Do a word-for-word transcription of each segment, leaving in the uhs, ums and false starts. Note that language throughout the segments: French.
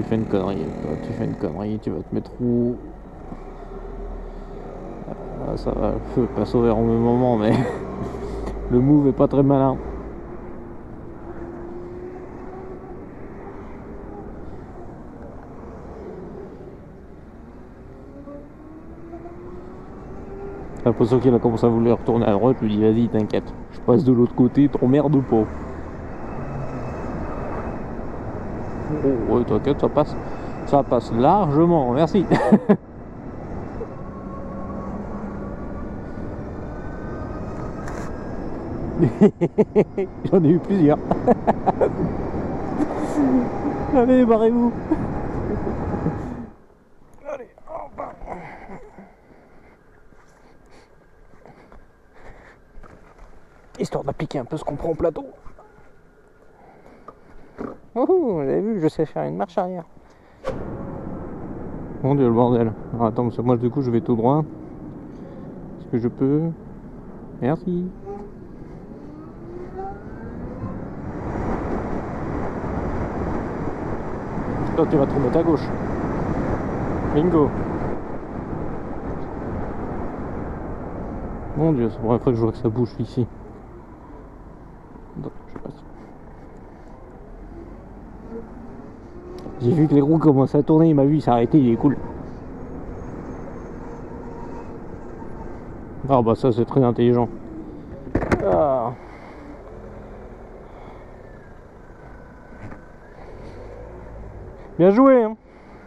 tu fais une connerie, toi, tu fais une connerie, tu vas te mettre où? Ah, ça va, le feu passe au vert au même moment, mais le move est pas très malin. J'ai l'impression qu'il a commencé à vouloir retourner à droite, je lui dis vas-y t'inquiète, je passe de l'autre côté, t'emmerdes pas. Oh ouais t'inquiète, ça passe, ça passe largement, merci. J'en ai eu plusieurs. Allez, barrez-vous. Allez, hop. Histoire d'appliquer un peu ce qu'on prend au plateau. Oh, vous avez vu, je sais faire une marche arrière. Mon dieu, le bordel. Alors, attends, parce que moi, du coup, je vais tout droit. Est-ce que je peux? Merci. Toi, tu vas te remettre à gauche. Bingo. Mon dieu, c'est bon, après que je vois que ça bouge ici. Donc, je passe. J'ai vu que les roues commencent à tourner, il m'a vu, il s'est arrêté, il est cool. Ah bah ça c'est très intelligent. Ah. Bien joué hein.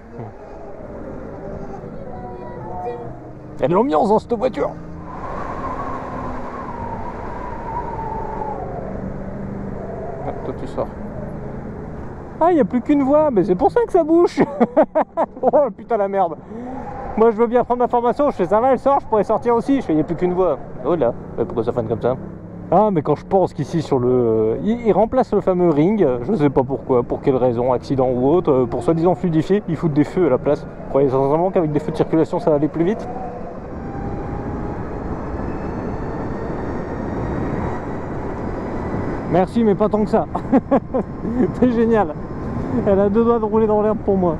Il y a de l'ambiance dans cette voiture. Ah, toi tu sors. Ah il n'y a plus qu'une voie, mais c'est pour ça que ça bouge. Oh putain la merde. Moi je veux bien prendre l'information, je fais ça va elle sort, je pourrais sortir aussi. Je fais il n'y a plus qu'une voie. Oh là, mais pourquoi ça freine comme ça? Ah mais quand je pense qu'ici sur le... Il, il remplace le fameux ring, je sais pas pourquoi, pour quelle raison, accident ou autre, pour soi-disant fluidifier, ils foutent des feux à la place. Vous croyez sincèrement qu'avec des feux de circulation ça va aller plus vite? Merci mais pas tant que ça. C'est génial. Elle a deux doigts de rouler dans l'herbe pour moi.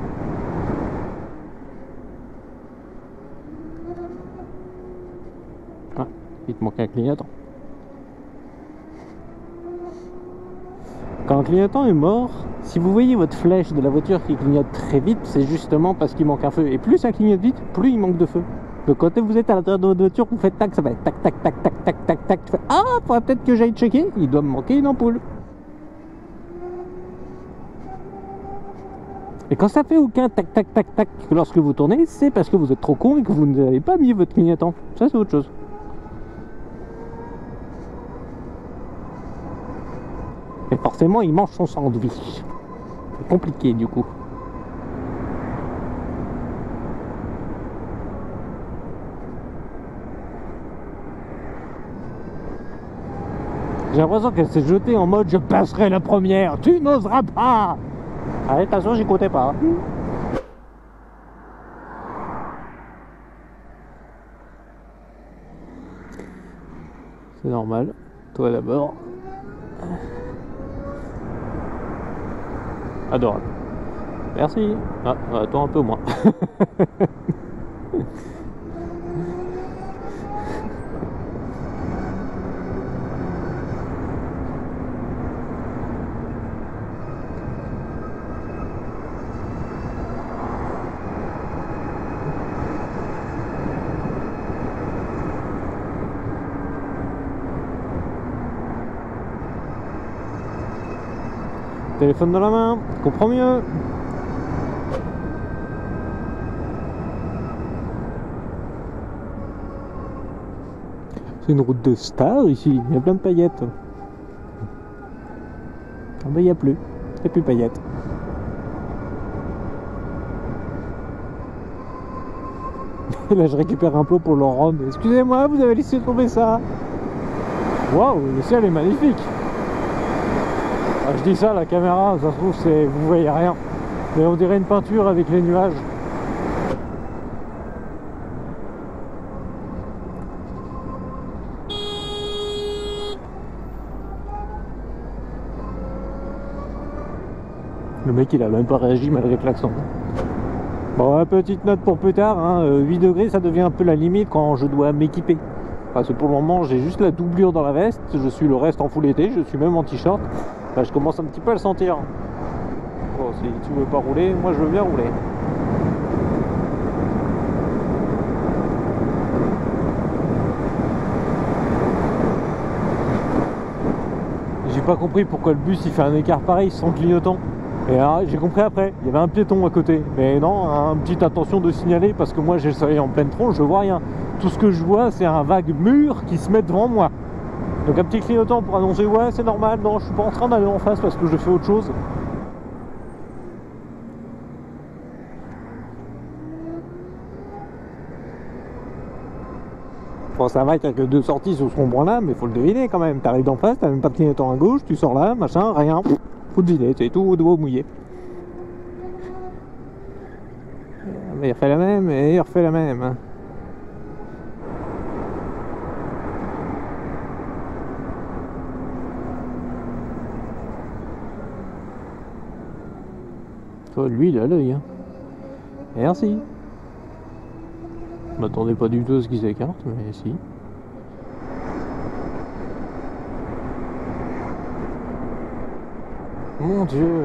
Ah, il te manque un clignotant. Quand un clignotant est mort, si vous voyez votre flèche de la voiture qui clignote très vite, c'est justement parce qu'il manque un feu. Et plus ça clignote vite, plus il manque de feu. Donc quand vous êtes à l'intérieur de votre voiture, vous faites tac, ça va être tac, tac, tac, tac, tac, tac, tac. Tu fais ah, faudrait peut-être que j'aille checker. Il doit me manquer une ampoule. Et quand ça fait aucun tac, tac, tac, tac lorsque vous tournez, c'est parce que vous êtes trop con et que vous n'avez pas mis votre clignotant. Ça, c'est autre chose. Et forcément, il mange son sandwich. C'est compliqué du coup. J'ai l'impression qu'elle s'est jetée en mode je passerai la première, tu n'oseras pas. Ah, attention, j'y comptais pas. C'est normal. Toi d'abord. Adorable. Merci. Ah, toi un peu moins. Téléphone dans la main, comprends mieux. C'est une route de star ici, il y a plein de paillettes. Ah bah il n'y a plus, il n'y a plus de paillettes. Et là je récupère un plot pour leur rendre. Excusez-moi, vous avez laissé tomber ça. Waouh, le ciel est magnifique. Ah, je dis ça, la caméra, ça se trouve, c'est, vous voyez rien. Mais on dirait une peinture avec les nuages. Le mec il a même pas réagi malgré le klaxon. Bon, petite note pour plus tard, hein, huit degrés ça devient un peu la limite quand je dois m'équiper. Parce que pour le moment j'ai juste la doublure dans la veste, je suis le reste en full été, je suis même en t-shirt. Bah, je commence un petit peu à le sentir. Bon, si tu veux pas rouler, moi je veux bien rouler. J'ai pas compris pourquoi le bus il fait un écart pareil sans clignotant. Et là j'ai compris après, il y avait un piéton à côté. Mais non, une petite attention de signaler parce que moi j'ai le soleil en pleine tronche, je vois rien. Tout ce que je vois c'est un vague mur qui se met devant moi. Donc un petit clignotant pour annoncer ouais c'est normal, non je suis pas en train d'aller en face parce que je fais autre chose. Bon ça va, qu'il n'y a que deux sorties sur ce rond-point là, mais faut le deviner quand même. T'arrives d'en face, t'as même pas de clignotant à gauche, tu sors là, machin, rien. Faut deviner, c'est tout doigt mouillé. Mais il refait la même et il refait la même. Toi, lui il a l'œil. Hein. Merci. Je m'attendais pas du tout à ce qu'il s'écarte, mais si. Mon Dieu.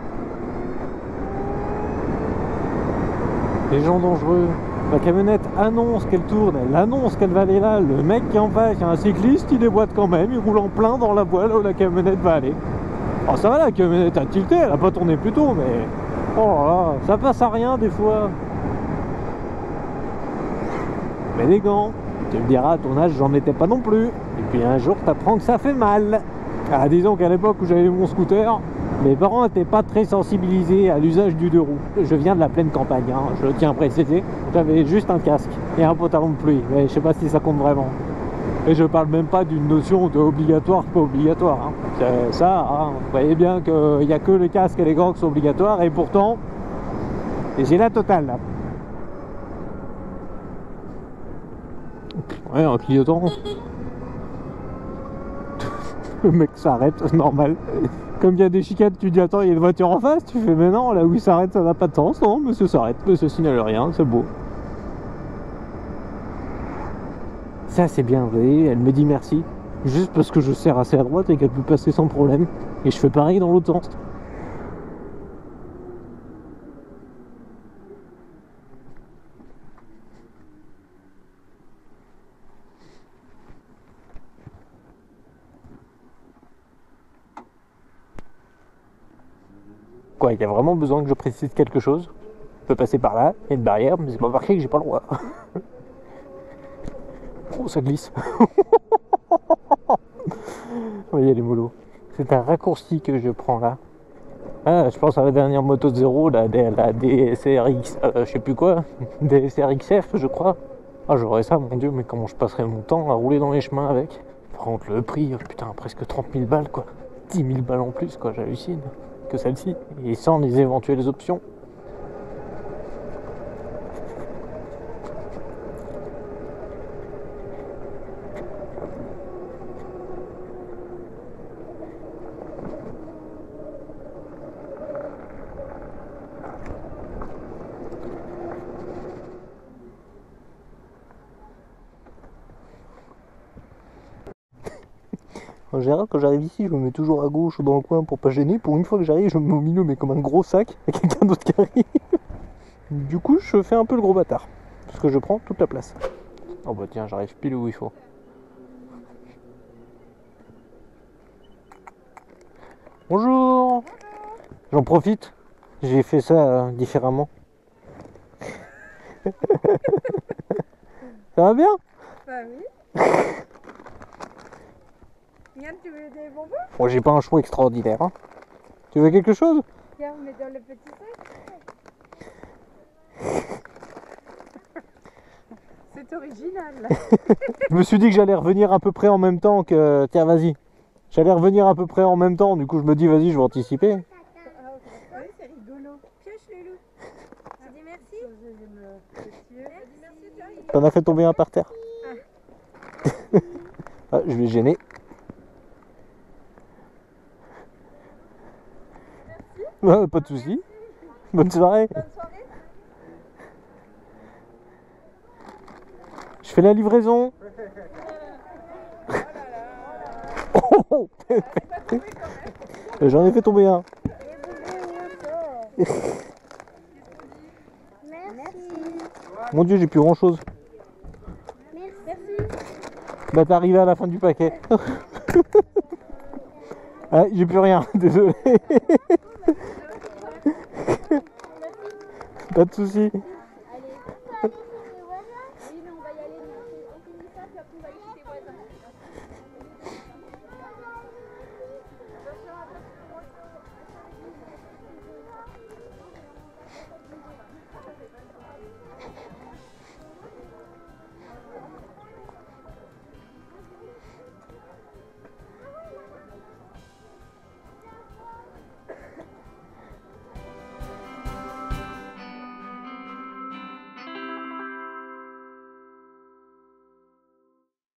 Les gens dangereux. La camionnette annonce qu'elle tourne, elle annonce qu'elle va aller là. Le mec qui est en face, il y a un cycliste, il déboîte quand même, il roule en plein dans la voie là où la camionnette va aller. Alors ça va, la camionnette a tilté, elle a pas tourné plus tôt, mais... Oh là là, ça passe à rien des fois. Mais les gants, tu me diras, à ton âge, j'en étais pas non plus. Et puis un jour, t'apprends que ça fait mal. Ah, disons qu'à l'époque où j'avais mon scooter, mes parents n'étaient pas très sensibilisés à l'usage du deux roues. Je viens de la pleine campagne, hein, je le tiens à préciser. J'avais juste un casque et un pantalon de pluie, mais je sais pas si ça compte vraiment. Et je parle même pas d'une notion de obligatoire, pas obligatoire. Hein. C'est ça, hein. Vous voyez bien qu'il n'y a que les casques et les gants qui sont obligatoires, et pourtant, j'ai la totale là. Ouais, en clignotant. Le mec s'arrête, normal. Comme il y a des chicanes, tu dis attends, il y a une voiture en face, tu fais mais non, là où il s'arrête, ça n'a pas de sens. Non, monsieur s'arrête, monsieur signale rien, c'est beau. Ça c'est bien, vous voyez, elle me dit merci. Juste parce que je serre assez à droite et qu'elle peut passer sans problème. Et je fais pareil dans l'autre sens. Quoi, il y a vraiment besoin que je précise quelque chose. Je peux passer par là, il y a une barrière, mais c'est pas marqué que j'ai pas le droit. Oh, ça glisse. Vous voyez les mollos. C'est un raccourci que je prends là. Ah, je pense à la dernière moto de zéro, la, la D S R X, euh, je sais plus quoi, D S R X F je crois. Ah j'aurais ça, mon dieu, mais comment je passerais mon temps à rouler dans les chemins avec. Par contre le prix, oh, putain, presque trente mille balles quoi. dix mille balles en plus quoi, j'hallucine. Que celle-ci, et sans les éventuelles options. En général, quand j'arrive ici, je me mets toujours à gauche dans le coin pour pas gêner. Pour une fois que j'arrive, je me mets au milieu, mais comme un gros sac, et quelqu'un d'autre qui arrive. Du coup, je fais un peu le gros bâtard, parce que je prends toute la place. Oh bah tiens, j'arrive pile où il faut. Bonjour. J'en profite, j'ai fait ça euh, différemment. Ça va bien? Bah oui. Regarde, tu veux des bonbons? Bon, j'ai pas un choix extraordinaire. Hein. Tu veux quelque chose? Regarde, mets dans le petit sac. C'est original. Je me suis dit que j'allais revenir à peu près en même temps que... Tiens, vas-y. J'allais revenir à peu près en même temps, du coup je me dis, vas-y, je vais anticiper. Ah, oui, c'est rigolo. Pioche le loup. Tu dis merci? Merci. T'en as fait tomber un par terre. Ah. Ah, je vais gêner. Bah, pas de soucis. Bonne soirée. Bonne soirée. Je fais la livraison. Oh, oh. J'en ai fait tomber un. Merci. Mon Dieu, j'ai plus grand chose. Merci. Bah t'es arrivé à la fin du paquet. Ah, j'ai plus rien, désolé. Pas de soucis. Allez.